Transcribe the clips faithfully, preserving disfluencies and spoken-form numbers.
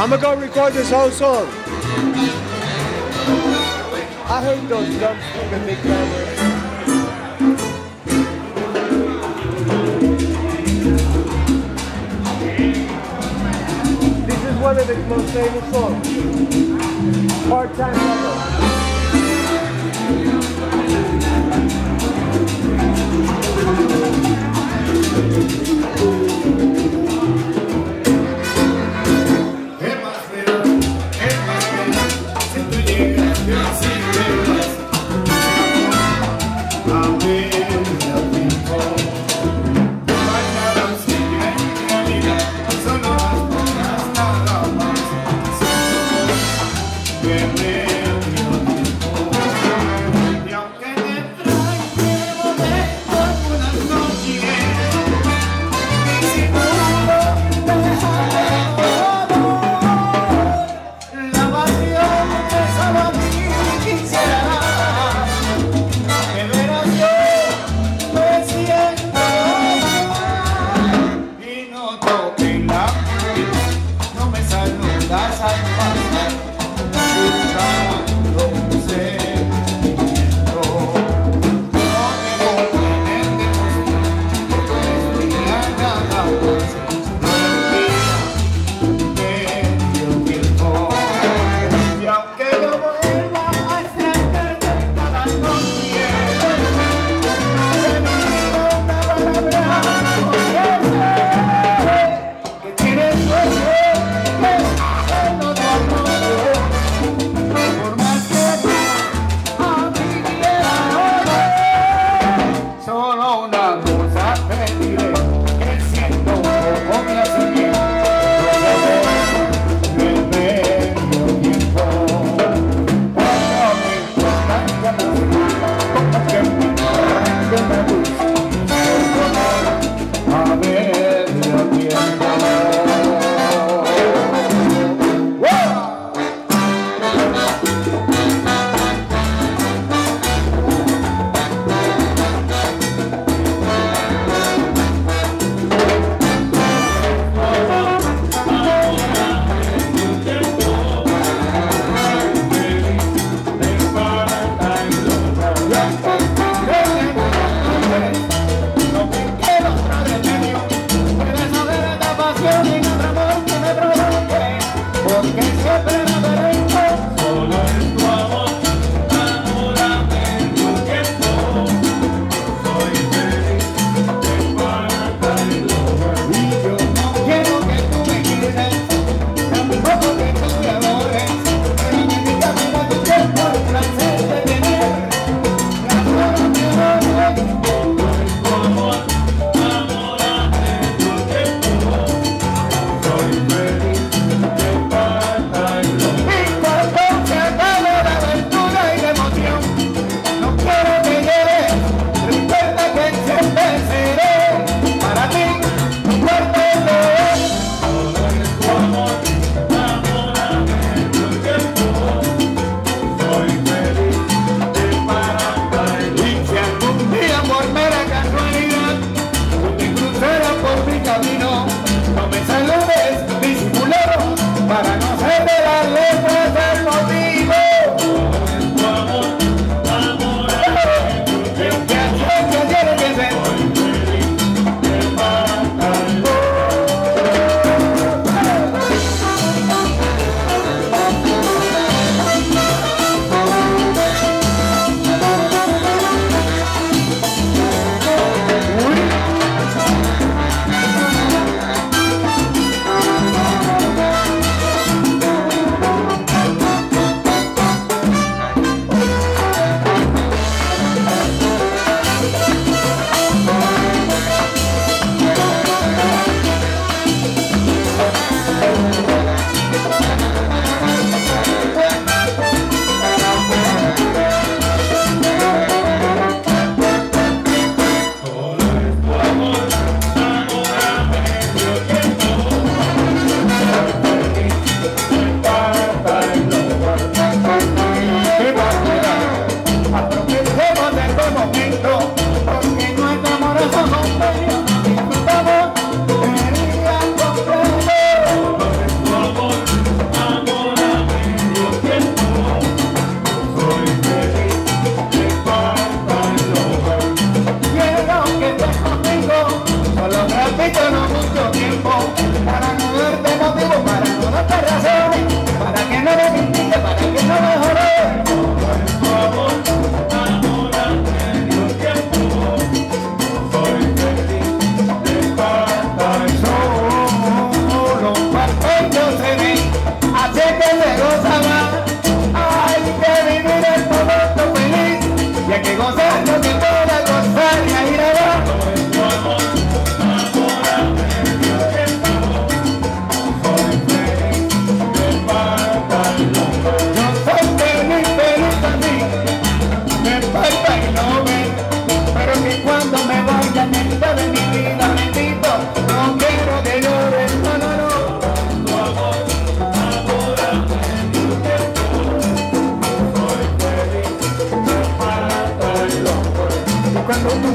I'm gonna go record this whole song. I hate those dumb stupid big cameras. This is one of his most famous songs. Part-time lover.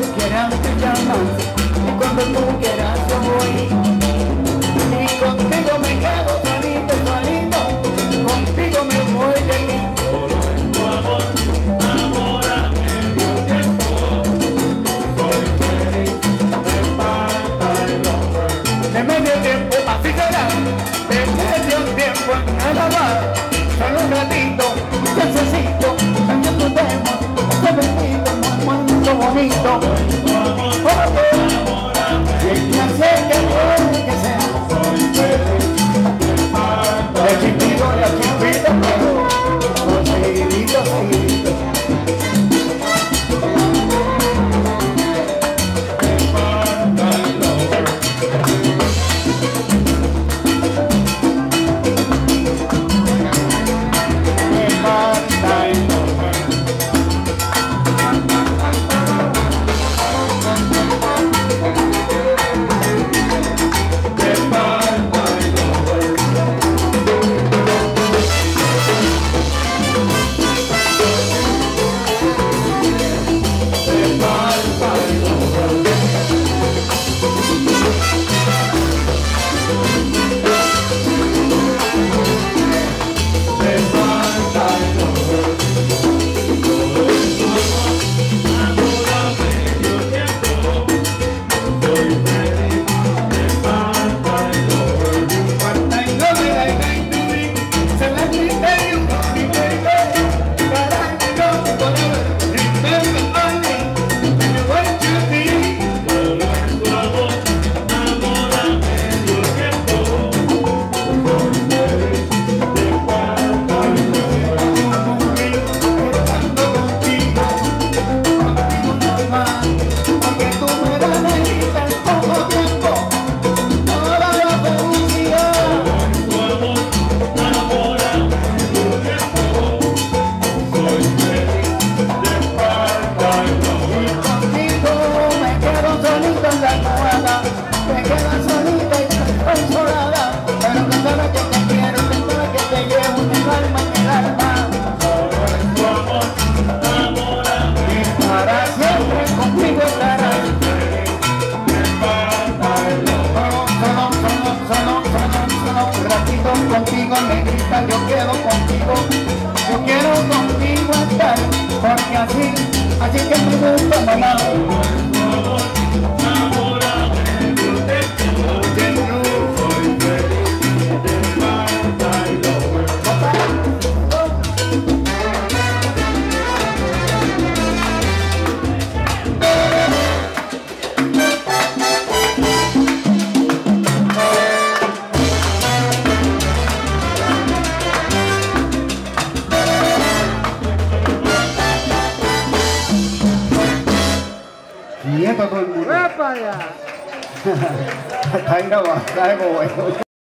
quieras te llamas, y cuando tú quieras yo voy. Y contigo me quedo solito, solito, contigo me voy de mí. Solo en tu amor, amor a medio tiempo. Soy feliz, me falta el hombre. De medio tiempo, así será, de medio tiempo nada más. Solo un ratito, necesito, también podemos, este bendito momento bonito. Y el placer que tiene que ser. Soy feliz, me falta De chiquito y a chiquito, por seguidito, seguidito. me falta el hombre. Me falta el hombre. Me falta el hombre. Me falta el hombre. Me falta el hombre. Solo en tu amor, amor a medio tiempo. Soy feliz, me falta el hombre. Falta el hombre, ay, ay, tú, se me quita y un poquito de todo. Carajo, yo, forever, remember only, when you want to be. Solo en tu amor, amor a medio tiempo. Soy feliz, me falta el hombre. Estando contigo, contigo nada más, porque tú me das en poco tiempo toda la felicidad. Tu amor, amor a medio tiempo. Soy feliz, me falta el hombre. Contigo me quedo solito en la almohada, me quedo solita y estoy solada, pero que sabes que te quiero, que sabes que te llevo en el alma, en el alma, Solo en tu amor, amor a y medio para siempre conmigo estarás. me falta el hombre. Solo, solo, solo, solo, solo, un ratito contigo, negrita, yo quiero contigo, yo quiero contigo estar, porque así, así que me gusta, mamá. Amor a medio tiempo. Soy feliz, me falta el hombre. Y esto todo el mundo. ¡Épala! Está grabado, está de bueno.